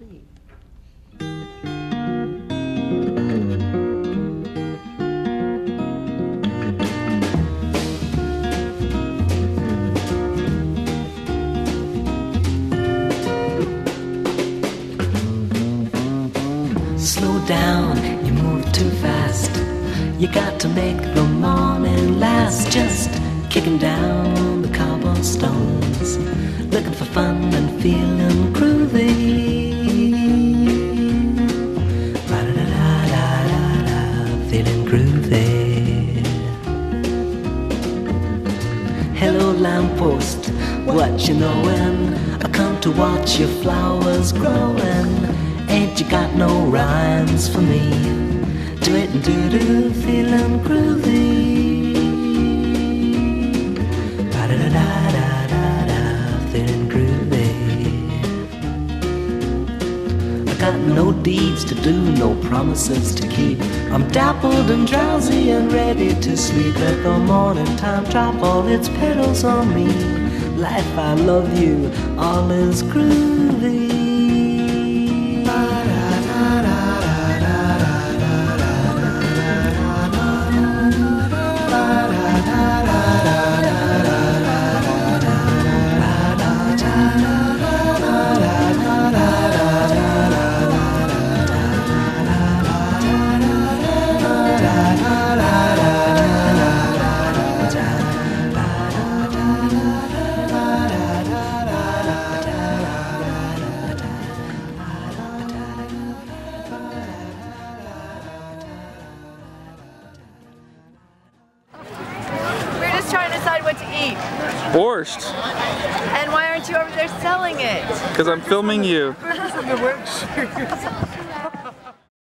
3. Slow down, you move too fast. You got to make the morning last. Just kicking down the cobblestones, looking for fun and feeling groovy. La-da-da-da-da-da, feeling groovy. Hello lamppost, what you knowin'? I come to watch your flowers growin'. Ain't you got no rhymes for me? Do it and do-do, feeling groovy. Da-da-da-da-da-da, feeling groovy. I got no deeds to do, no promises to keep. I'm dappled and drowsy and ready to sleep. Let the morning time drop all its petals on me. Life, I love you, all is groovy. Trying to decide what to eat. Borscht. And why aren't you over there selling it? Because I'm filming you.